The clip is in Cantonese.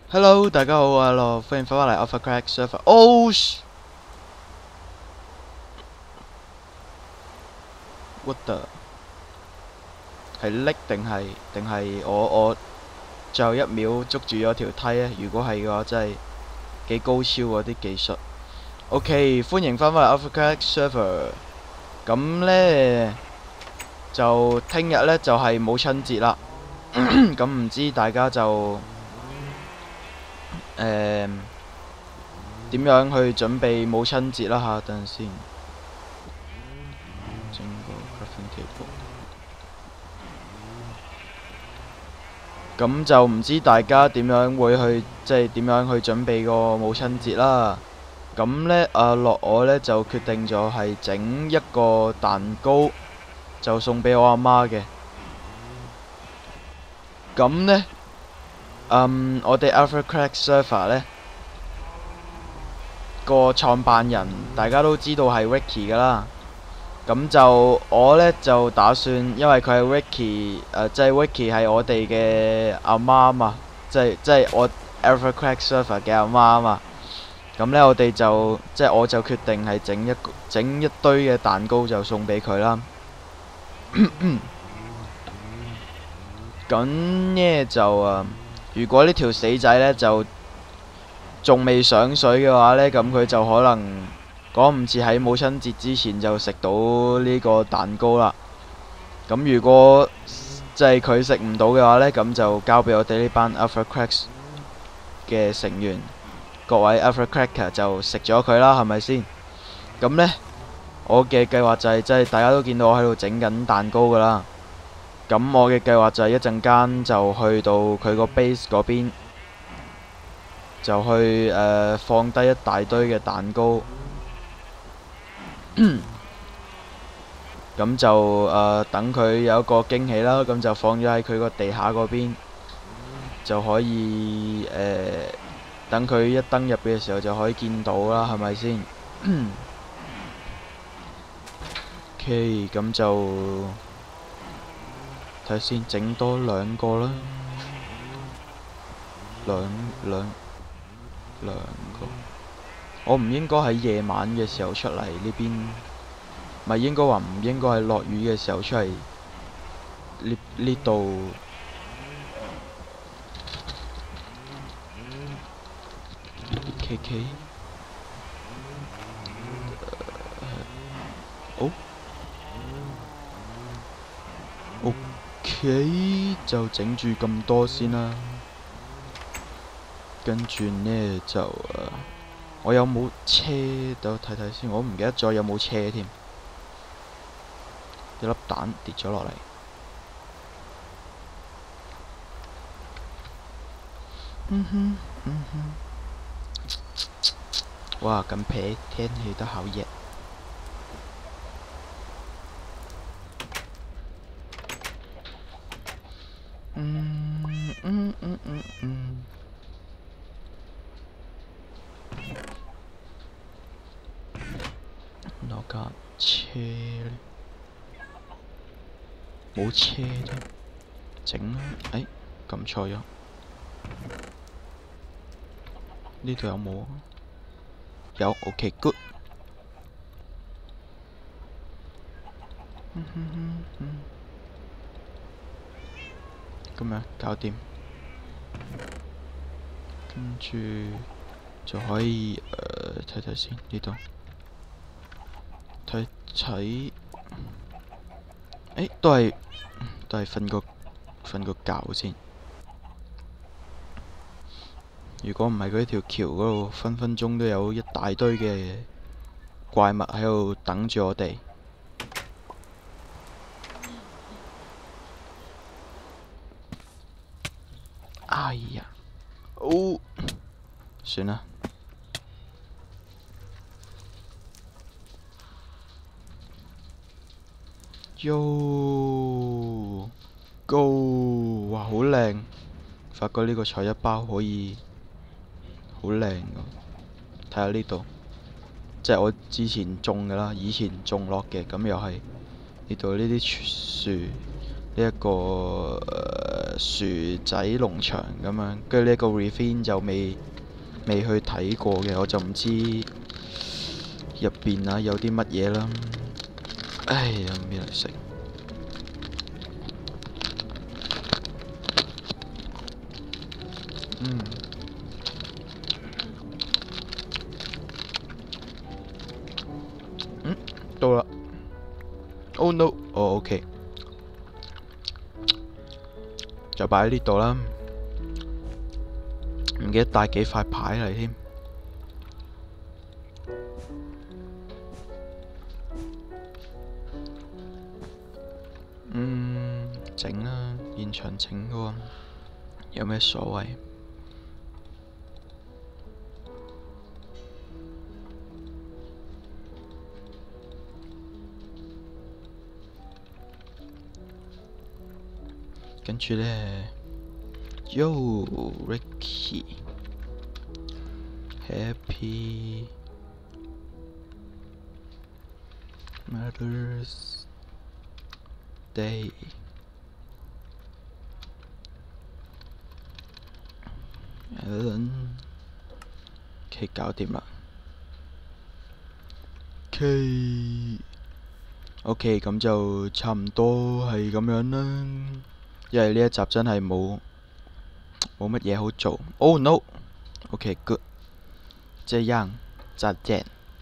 Hello，大家好，我係樂，歡迎翻返嚟 Alpha Crack Server。Oh what the？係叻定係我最後一秒捉住咗條梯咧？如果係嘅話，真係幾高超嗰啲技術。OK，歡迎翻返嚟 Alpha Crack Server。咁呢，就聽日呢，就係母親節啦。咁唔知大家就點樣去準備母親節啦嚇？等陣先。整個 crafting table。咁就唔知大家點樣會去，即係點樣去準備個母親節啦。咁呢，我呢就決定咗係整一個蛋糕，就送俾我阿媽嘅。咁呢，我哋 Alpha Crack Server 呢個創辦人，大家都知道係 Ricky 噶啦。咁就我呢，就打算，因為佢係 Ricky，即係 Ricky 係我哋嘅阿媽啊嘛，即係我 Alpha Crack Server 嘅阿媽啊嘛。咁呢，我哋就我就決定係整一堆嘅蛋糕就送俾佢啦。咁呢就如果呢條死仔呢就仲未上水嘅話呢，咁佢就可能講唔似喺母親節之前就食到呢個蛋糕啦。咁如果即係佢食唔到嘅話呢，咁就交俾我哋呢班 Alpha Cracks 嘅成員，各位 Alpha Cracker 就食咗佢啦，係咪先？咁呢，我嘅計劃就係即係大家都見到我喺度整緊蛋糕噶啦。咁我嘅計劃就係一陣間就去到佢個 base 嗰邊，就去放低一大堆嘅蛋糕。咁就等佢有一個驚喜啦。咁就放咗喺佢個地下嗰邊，就可以等佢一登入嘅時候就可以見到啦，係咪先？OK，咁就睇先，整多兩個啦，兩個。我唔應該喺夜晚嘅時候出嚟呢邊，咪應該話唔應該係落雨嘅時候出嚟呢度。KK，哦，OK，就整住咁多先啦。跟住呢就我有冇車？等我睇睇先，我唔記得咗有冇車添。一粒蛋跌咗落嚟。哇！咁皮天氣都好熱。攞架車呢？冇車添，整啦！哎，撳錯咗。呢度有冇啊？有 ，OK good。咁樣搞掂，跟住就可以睇睇先呢度，睇睇，都係瞓個覺先。如果唔係嗰條橋嗰度，分分鐘都有一大堆嘅怪物喺度等住我哋。哎呀，哦，算啦。Yo Go， 哇，好靚！發覺呢個菜一包可以好靚㗎。睇下呢度，即係我之前種㗎啦，以前種落嘅，咁又係呢度呢啲樹，呢一個薯仔農場咁樣，跟住呢個 Ravine 就未去睇過嘅，我就唔知入邊啊有啲乜嘢啦。唉，有咩嚟食？到啦。Oh no！哦，OK，就擺喺呢度啦。唔記得帶幾塊牌嚟添。整啦，現場整嘅喎，有咩所謂？跟住呢 Yo Ricky Happy Mother's Day。OK， 搞掂啦。OK， 咁就差唔多係咁樣啦。因為呢一集真係冇乜嘢好做。Oh no！OK，good，這樣，再見。